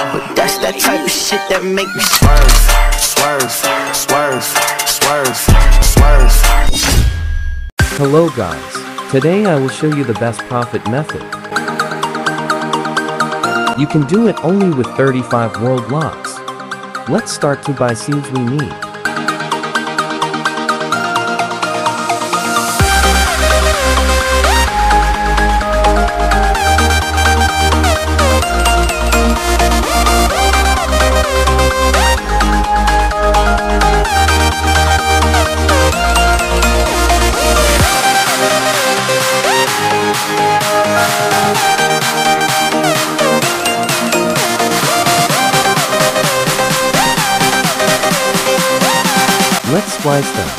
but that's that type of shit that make me swerve, swerve, swerve, swerve, swerve. Hello guys, today I will show you the best profit method. You can do it only with 35 world lots. Let's start to buy seeds we need. Let's splice them.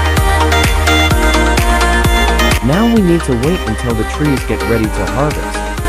Now we need to wait until the trees get ready to harvest.